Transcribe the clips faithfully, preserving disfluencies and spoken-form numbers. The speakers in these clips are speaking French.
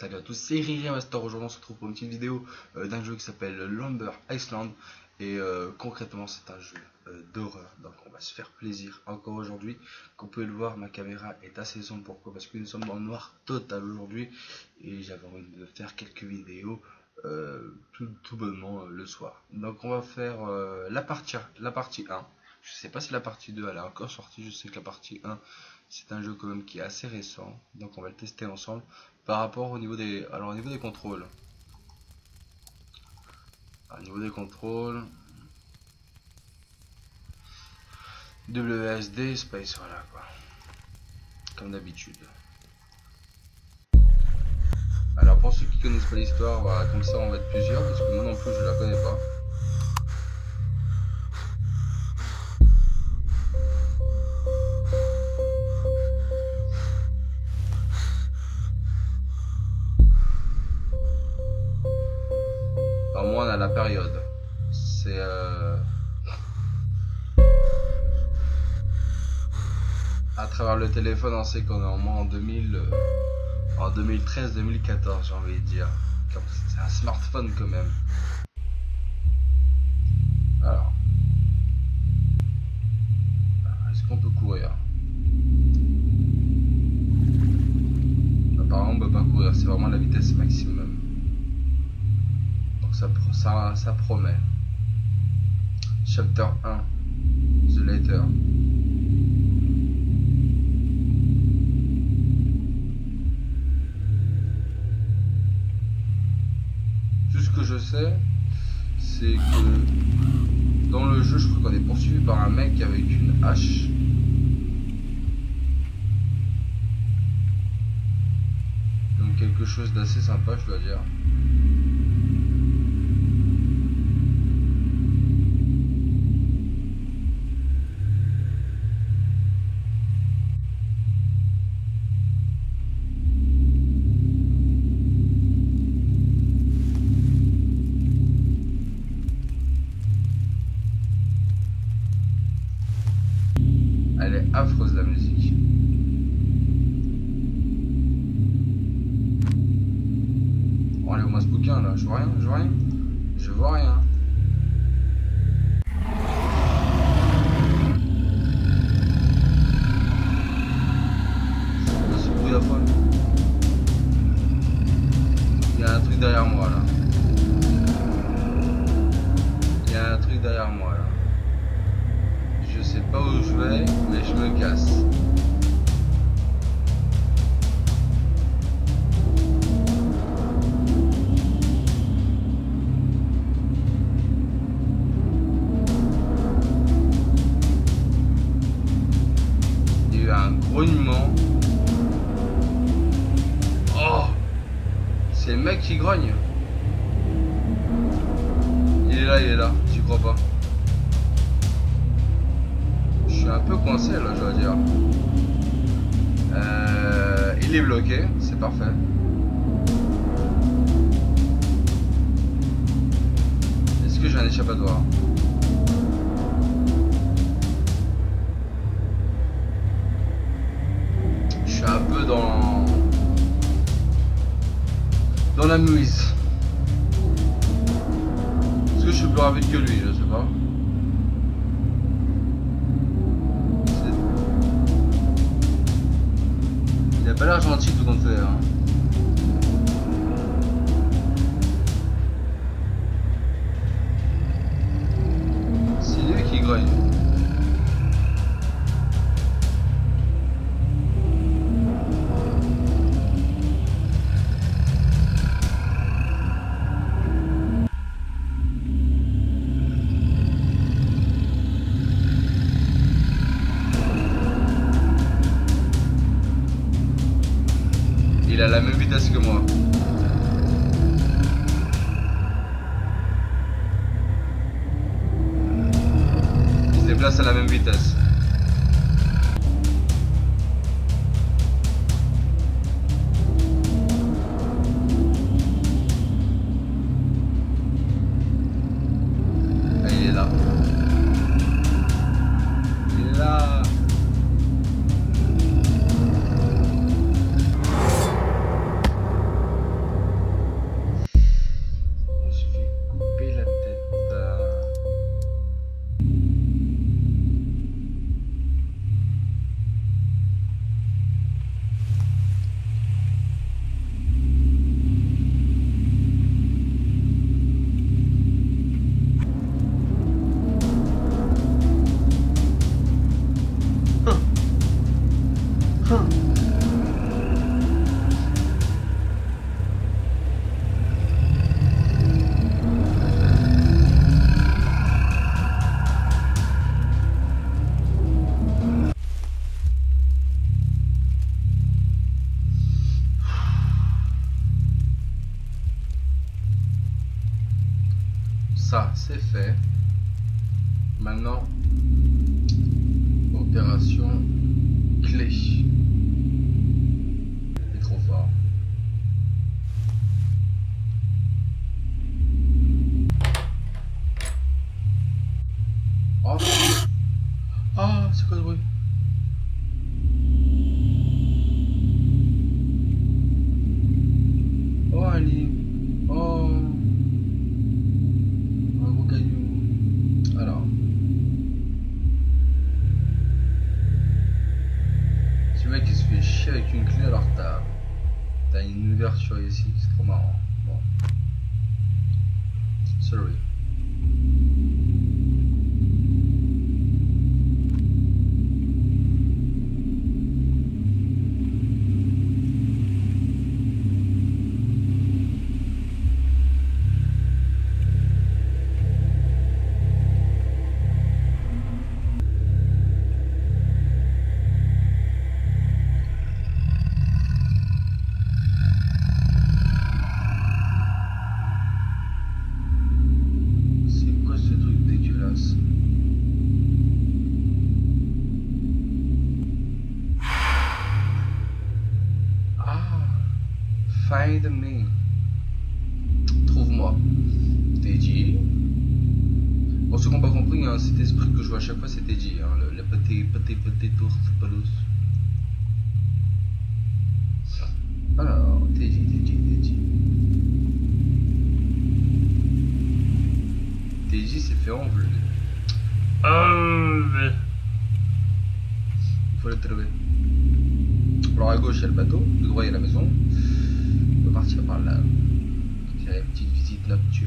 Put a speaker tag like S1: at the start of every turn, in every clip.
S1: Salut à tous, c'est Riri Master. Aujourd'hui on se retrouve pour une petite vidéo euh, d'un jeu qui s'appelle Lumber Island. Et euh, concrètement c'est un jeu euh, d'horreur, donc on va se faire plaisir encore aujourd'hui. Comme vous pouvez le voir, ma caméra est assez sombre. Pourquoi? Parce que nous sommes dans le noir total aujourd'hui. Et j'avais envie de faire quelques vidéos euh, tout, tout bonnement euh, le soir. Donc on va faire euh, la, partie, la partie un. Je sais pas si la partie deux elle est encore sortie. Je sais que la partie un c'est un jeu quand même qui est assez récent. Donc on va le tester ensemble. Par rapport au niveau des, alors au niveau des contrôles, au niveau des contrôles, W S D space, voilà quoi, comme d'habitude. Alors pour ceux qui connaissent pas l'histoire, voilà, comme ça on va être plusieurs parce que moi non plus je la connais pas. Alors moi on a la période, c'est euh, à travers le téléphone on sait qu'on est au moins en deux mille, euh, en deux mille treize deux mille quatorze, j'ai envie de dire. C'est un smartphone quand même. Alors, est-ce qu'on peut courir? Apparemment on peut pas courir, c'est vraiment la vitesse maximum. Donc ça, ça, ça promet. Chapter un, The Letter. Tout ce que je sais, c'est que dans le jeu, je crois qu'on est poursuivi par un mec avec une hache. Donc quelque chose d'assez sympa, je dois dire. Elle est affreuse la musique. Oh, enlève-moi ce bouquin là, je vois rien, je vois rien. Je vois rien. C'est quoi ce bruit d'aphone? Il y a un truc derrière moi là. Il y a un truc derrière moi là. Je sais pas où je vais, mais je me casse. Il y a eu un grognement. Oh! C'est le mec qui grogne. Il est là, il est là, tu crois pas? Je suis un peu coincé là, je dois dire. Euh, il est bloqué, c'est parfait. Est-ce que j'ai un échappatoire? Je suis un peu dans dans la mouise. Est-ce que je suis plus rapide que lui? Je sais pas. Il a pas l'air gentil tout compte fait, hein. C'est lui qui grogne. Il a la même vitesse que moi. Il se déplace à la même vitesse. Ah, il est là. Il est là. c'est fait. Maintenant, opération clé. Il est trop fort. Oh, ah, c'est quoi ce bruit? Oh, un lit. Oh, un gros caillou. Alors, ce mec il se fait chier avec une clé alors que t'as t'as une ouverture ici, c'est trop marrant. Bon, sorry. Find me. Trouve-moi. Teddy. Pour ceux qui n'ont pas compris, hein, cet esprit que je vois à chaque fois, c'est Teddy. Hein, le, le petit, petit, petit ours, palos. Alors, Teddy, Teddy, Teddy. Teddy s'est fait enlever. Enlever. Il faut le trouver. Alors à gauche il y a le bateau, de droit il y a la maison. On va partir par là. C'est une petite visite nocturne.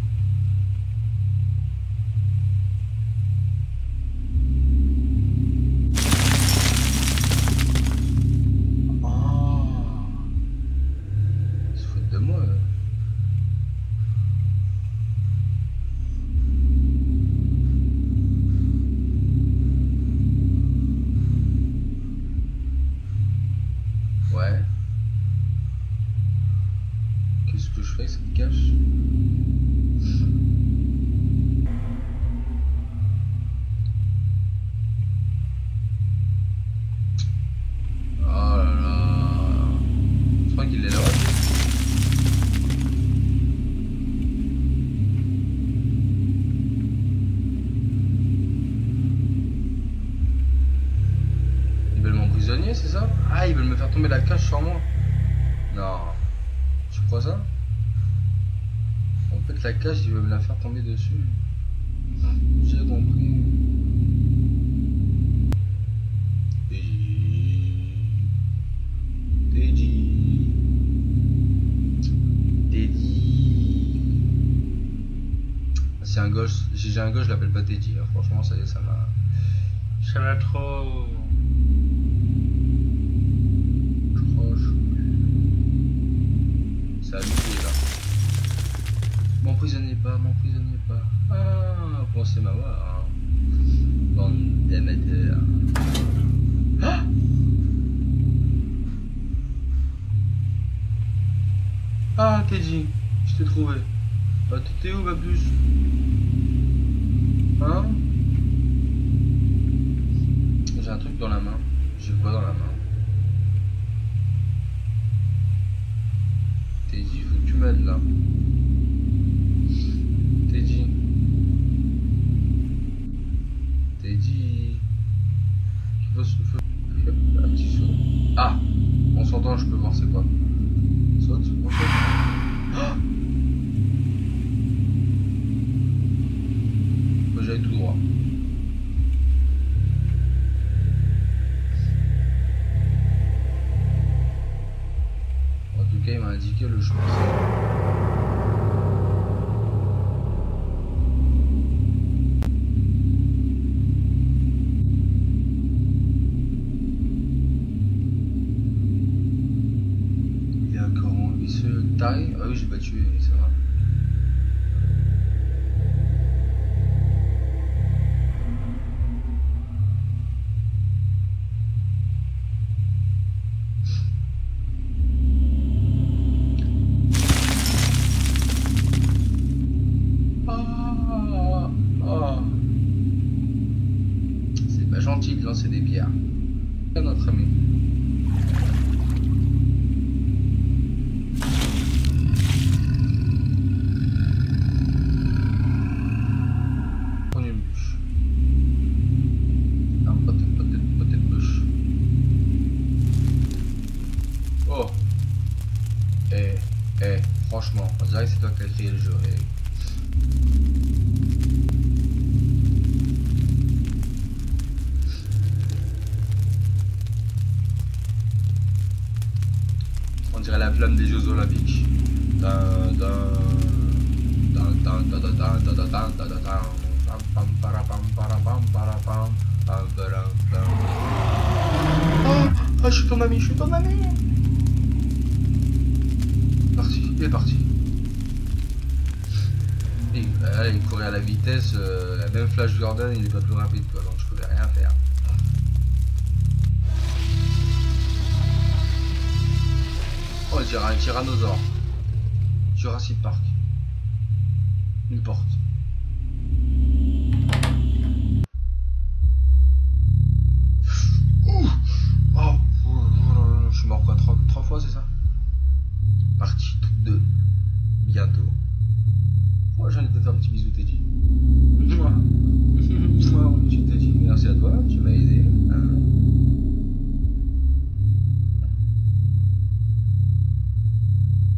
S1: Oh, ils se foutent de moi. Ouais. Qu'est-ce que je fais avec cette cache? Oh là là. Je crois qu'il est là. Ils veulent m'emprisonner, c'est ça? Ah, ils veulent me faire tomber la cache sur moi. Non. Tu crois ça? En fait, la cage, il veut me la faire tomber dessus. J'ai compris. Teddy. Teddy. Teddy. C'est un gosse. J'ai un gosse, je l'appelle pas Teddy. Hein. Franchement, ça y est, ça m'a. Ça m'a trop. Ça a loupé là. M'emprisonnez pas, m'emprisonnez pas. Ah, pensez m'avoir. Hein. Bande d'amateurs. Ah, ah Teddy, je t'ai trouvé. Bah, t'étais où, ma puce? Hein? J'ai un truc dans la main. J'ai quoi dans la main? Teddy, faut que tu m'aides là. Teddy. Teddy. Il faut, faut... Un petit saut. Ah, en sortant, je peux voir c'est quoi. Saute, on saute. Ah, faut que j'aille tout droit. En tout cas, il m'a indiqué le chemin. Taille. Ah oui, j'ai pas tué, c'est vrai. Ah. lancer des pierres. À notre ami. Prends une bûche. Non, peut-être, peut-être, peut-être bûche. Oh. Eh, eh, franchement, on dirait que c'est toi qui as créé le jeu. Eh. On dirait la flamme des Jeux Olympiques. Dun, dun, dun, dun, dun, dun, dun, dun, dun, dun, dun, dun, dun. Pam, pam, para, pam, para, pam, para, pam, pam, para, pam. Oh, oh, je suis ton ami, je suis ton ami. Parti, il est parti. Et, euh, il courait à la vitesse, euh, même Flash Gordon, il est pas plus rapide, quoi, donc je pouvais rien faire. Oh, on dirait un tyrannosaure. Jurassic Park. Une porte. Ouh. Oh, je suis mort quoi, trois, trois fois, c'est ça? Partie deux. Bientôt. Oh, j'ai envie de te faire un petit bisou, Teddy. Moi. Moi, mon petit Teddy. Merci à toi, tu m'as aidé. Hein.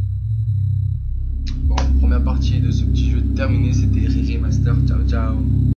S1: Bon, première partie de ce petit jeu terminée, c'était Riri Master. Ciao, ciao.